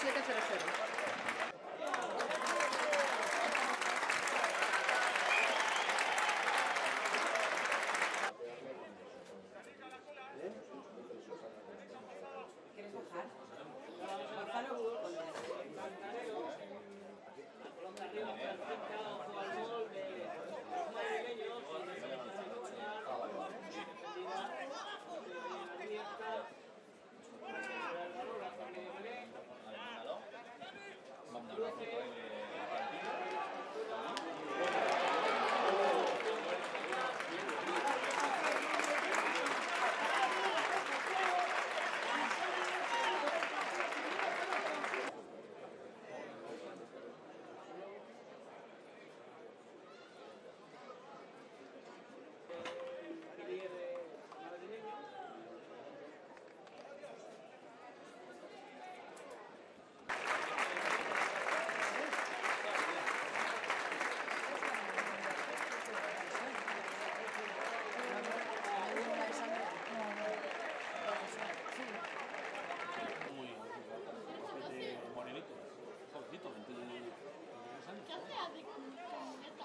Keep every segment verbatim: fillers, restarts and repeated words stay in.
siete cero cero. ¿Quieres bajar? Gonzalo, ¿Qué hace Adri con camioneta?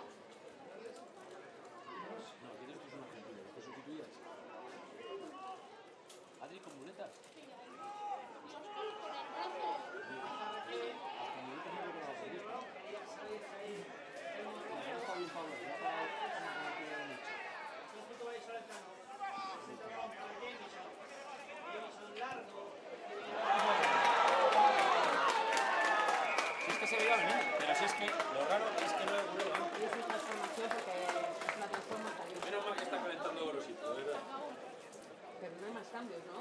No, aquí esto es un argentino, ¿te sustituías? ¿Adri con muletas? Sí, y Oscar con el brazo. Las muletas no lo conozco, ¿viste? No, no está bien Pablo, ya está una cantidad de noche. Si es que se veía venir, pero si es que lo raro es que no le ocurrió antes. yo soy transformación porque es la transforma también. Menos mal que está calentando grosito, de verdad. Pero no hay más cambios, ¿no?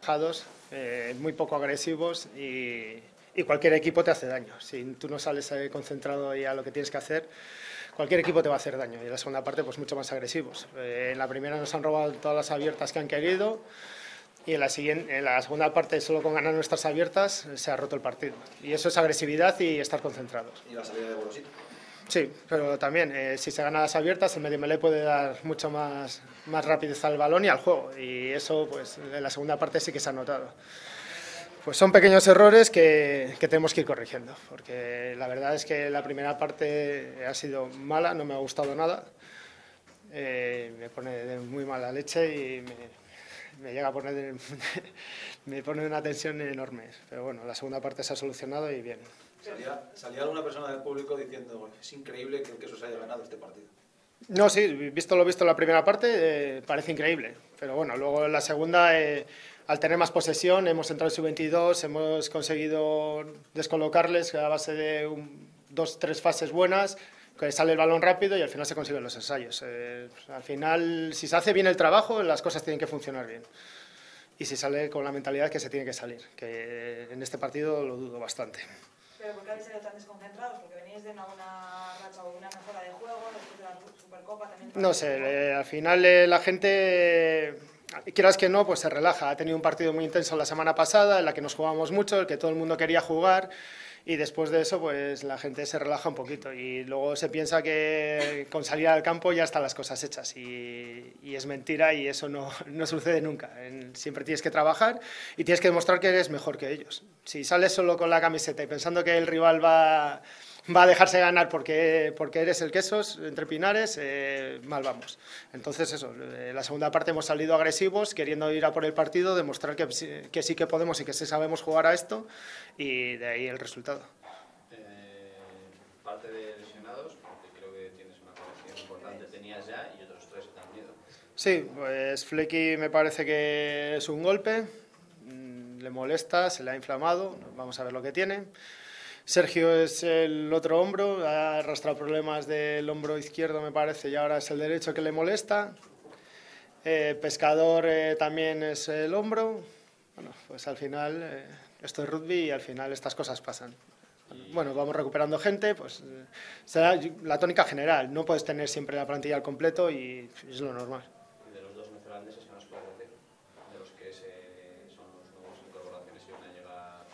relajados, eh, muy poco agresivos y, y cualquier equipo te hace daño. Si tú no sales eh, concentrado ahí a lo que tienes que hacer, cualquier equipo te va a hacer daño. Y en la segunda parte, pues mucho más agresivos. Eh, en la primera nos han robado todas las abiertas que han querido y en la, siguiente, en la segunda parte, solo con ganar nuestras abiertas, se ha roto el partido. Y eso es agresividad y estar concentrados. ¿Y la salida de Golosito? Sí, pero también, eh, si se gana las abiertas, el medio melee puede dar mucho más, más rapidez al balón y al juego. Y eso, pues, en la segunda parte sí que se ha notado. Pues son pequeños errores que, que tenemos que ir corrigiendo, porque la verdad es que la primera parte ha sido mala, no me ha gustado nada. Eh, me pone de muy mala leche y me, me llega a poner, de, me pone una tensión enorme. Pero bueno, la segunda parte se ha solucionado y bien. Salía, salía alguna persona del público diciendo es increíble que el Quesos haya ganado este partido. No, sí, visto lo visto en la primera parte, eh, parece increíble. Pero bueno, luego en la segunda, eh, al tener más posesión, hemos entrado en sub veintidós, hemos conseguido descolocarles a base de un, dos, tres fases buenas, que sale el balón rápido y al final se consiguen los ensayos. Eh, al final, si se hace bien el trabajo, las cosas tienen que funcionar bien. Y si sale con la mentalidad que se tiene que salir, que en este partido lo dudo bastante. ¿Pero por qué habéis salido tan desconcentrados? ¿Porque veníais de una buena racha o una mejora de juego después de la Supercopa también? No sé, eh, al final eh, la gente, eh, quieras que no, pues se relaja. Ha tenido un partido muy intenso la semana pasada, en la que nos jugamos mucho, el que todo el mundo quería jugar, y después de eso pues la gente se relaja un poquito y luego se piensa que con salir al campo ya están las cosas hechas y, y es mentira y eso no, no sucede nunca. En, siempre tienes que trabajar y tienes que demostrar que eres mejor que ellos. Si sales solo con la camiseta y pensando que el rival va, va a dejarse ganar porque, porque eres el Quesos entre Pinares, eh, mal vamos. Entonces eso, en la segunda parte hemos salido agresivos, queriendo ir a por el partido, demostrar que, que sí que podemos y que sí sabemos jugar a esto y de ahí el resultado. Eh, parte de lesionados, porque creo que tienes una colección importante, tenías ya y otros tres que te han ido. Sí, pues Flecky me parece que es un golpe, le molesta, se le ha inflamado, vamos a ver lo que tiene. Sergio es el otro hombro, ha arrastrado problemas del hombro izquierdo me parece y ahora es el derecho que le molesta. Eh, Pescador eh, también es el hombro. Bueno, pues al final eh, esto es rugby y al final estas cosas pasan. Bueno, vamos recuperando gente, pues eh, será la tónica general, no puedes tener siempre la plantilla al completo y es lo normal. De los dos neozelandeses que nos puedes decir, de los que se, son los nuevos incorporaciones y van a llegar...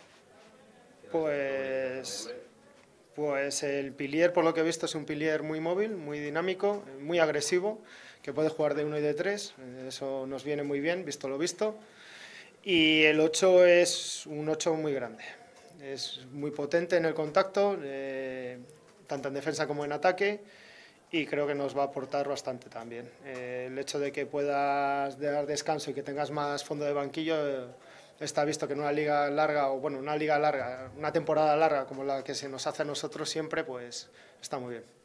Pues, pues el pilier, por lo que he visto, es un pilier muy móvil, muy dinámico, muy agresivo, que puede jugar de uno y de tres, eso nos viene muy bien, visto lo visto. Y el ocho es un ocho muy grande, es muy potente en el contacto, eh, tanto en defensa como en ataque, y creo que nos va a aportar bastante también. Eh, el hecho de que puedas dar descanso y que tengas más fondo de banquillo, eh, está visto que en una liga larga, o bueno, una liga larga, una temporada larga como la que se nos hace a nosotros siempre, pues está muy bien.